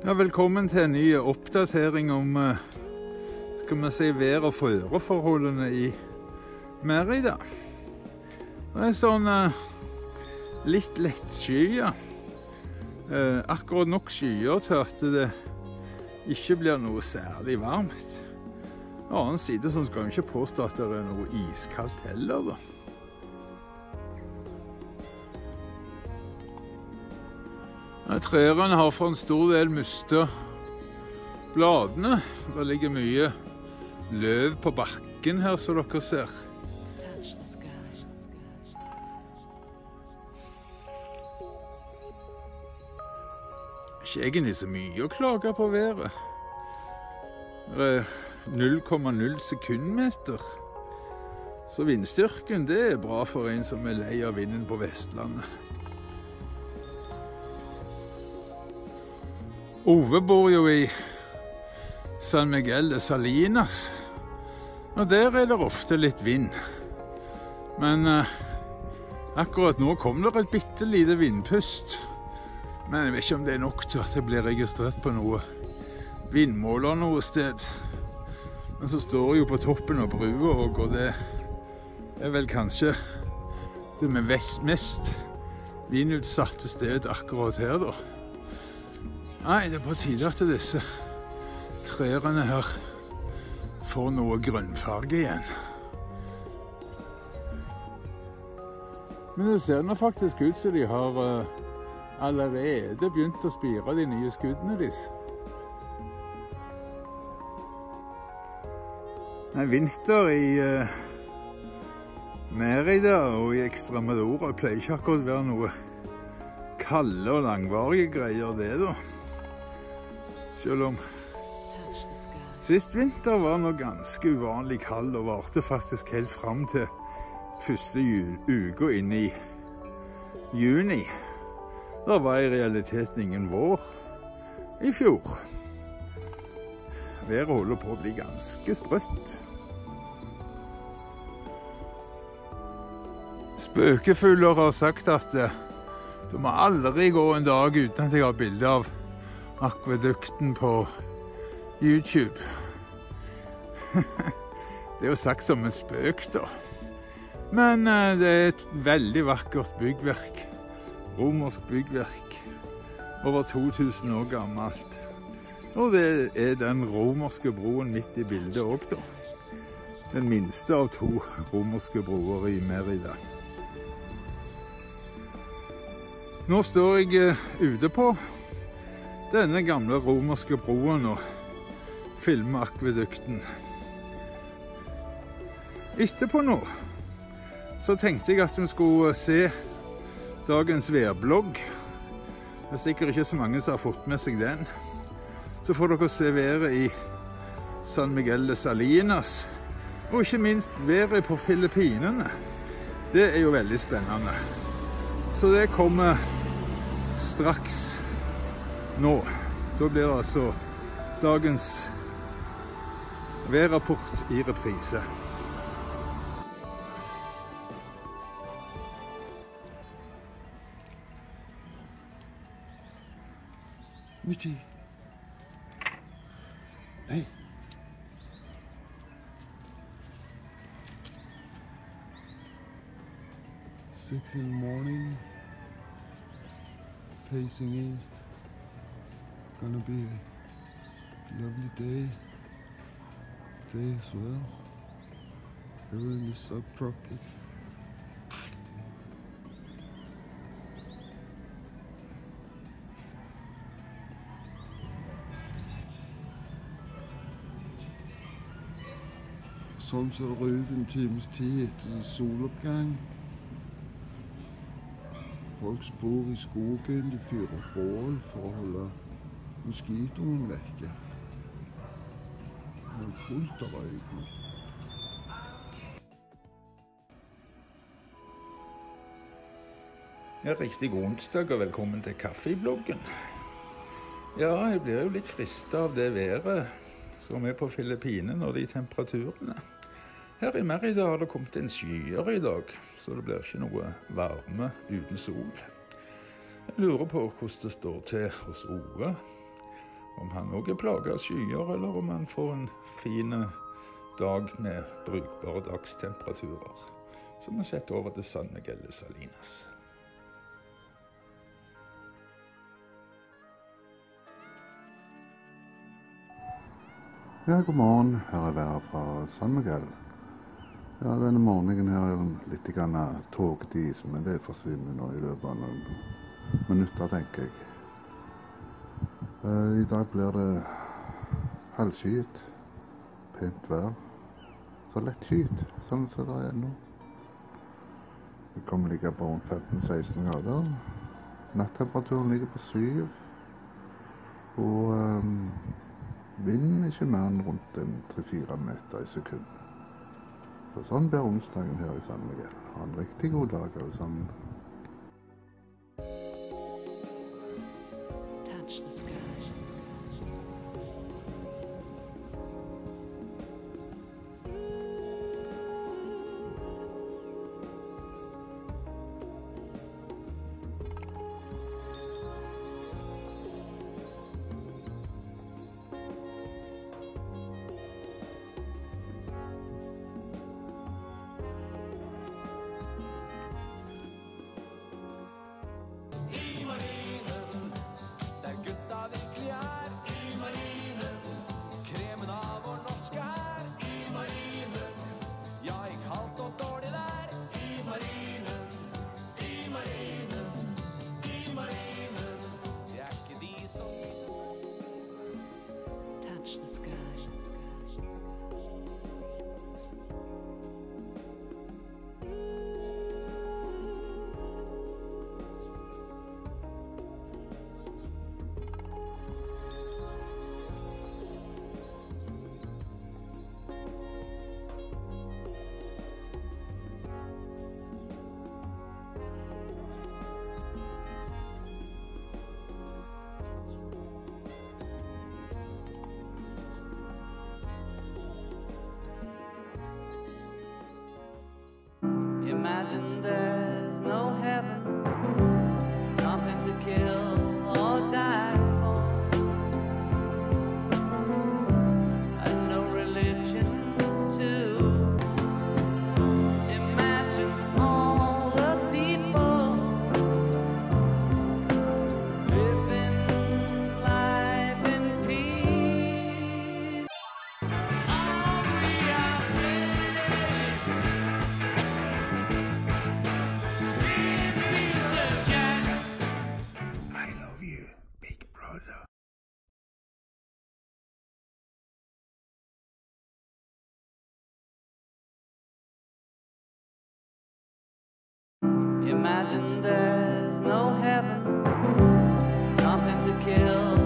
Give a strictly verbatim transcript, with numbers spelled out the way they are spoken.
Ja, velkommen til en ny oppdatering om skal man si, vær- og føreforholdene i Mérida. Det er sånn litt lett skyer. Akkurat nok skyer til at det ikke blir noe særlig varmt. På annen side så skal vi ikke påstå at det er noe iskaldt heller da. Trærne har for en stor del mistet bladene. Det ligger mye løv på bakken her, som dere ser. Ikke egentlig så mye å klage på været. Det er null komma null sekundmeter. Så vindstyrken, det er bra for en som er lei av vinden på Vestlandet. Ove bor jo i San Miguel de Salinas, og der er det ofte litt vind. Men eh, akkurat nå kom det et bitte lite vindpust. Men jeg vet ikke om det er nok til at det blir registrert på noe vindmåler noe sted. Men så står jeg jo på toppen av brua, og det er vel kanskje det med mest vindutsatte sted akkurat her da. Nei, det er på tide at disse trærne her får noe grønnfarge igjen. Men det ser nå faktisk ut som de har uh, allerede begynt å spire de nye skuddene disse. Nei, vinter i uh, Mérida og i Extremadura pleier ikke akkurat å være noe kalde og langvarige greier det da. Selv om sist vinter var nå ganske uvanlig kald og varte faktisk helt frem til første uka inn i juni. Da var i realiteten ingen vår i fjor. Været holder på å bli ganske sprøtt. Spøkefugler har sagt at du må aldri gå en dag uten at jeg har bilde av akvedukten på YouTube. Det er jo sagt som en spøk da. Men uh, det er et veldig vakkert byggverk. Romersk byggverk. Over to tusen år gammelt. Og det er den romerske broen midt i bildet også da. Den minste av to romerske broer i Mérida. Nå står jeg uh, ute på denne gamle romerske broen og filmer akvedukten. Etterpå nå, så tenkte jeg at vi skulle se dagens værblogg. Det er sikkert ikke så mange som har fått med seg den. Så får dere se været i San Miguel de Salinas, og ikke minst været på Filippinene. Det er jo veldig spennende. Så det kommer straks nå. Da blir det altså dagens værrapport i reprise. Michi. Hey. Six in the morning. Facing east. Gonna be a lovely day, day as well. We're in the subtropics. Sånn ser det ut en times tid etter soloppgang. Folk bor i skogen, de fyrer bål for å holde moskitoen vekke. Det er fullt av røyk nå. Ja, riktig god onsdag og velkommen til kaffebloggen. Ja, jeg blir jo litt fristet av det været som er på Filippinene og de temperaturene. Her i Mérida har det kommet en skyer i dag, så det blir ikke noe varme uten sol. Jeg lurer på hvordan det står til hos Ove. om han også er plaget av skyer, eller om han får en fin dag med brukbare dagstemperaturer. Så vi setter over til San Miguel de Salinas. Ja, god morgen. Her er været fra San Miguel. Ja, denne morgenen her er litt grann togdis, men det forsvinner nå i løpet av noen minutter, tenker jeg. I dag blir det halvskyet, pent vær, så lett skyet, sånn som det er nå. Det kommer ligge på rundt femten til seksten grader. Nattemperaturen ligger på syv, og um, vinden er ikke mer enn rundt tre til fire meter i sekundet. Så sånn blir onsdagen her i San Miguel. Ha en riktig god dag alle sammen. Touch the sky. Touch the sky. Imagine there's no heaven, nothing to kill or die for, and no religion too. Imagine all the people living life in peace. All we are Imagine there's no heaven, nothing to kill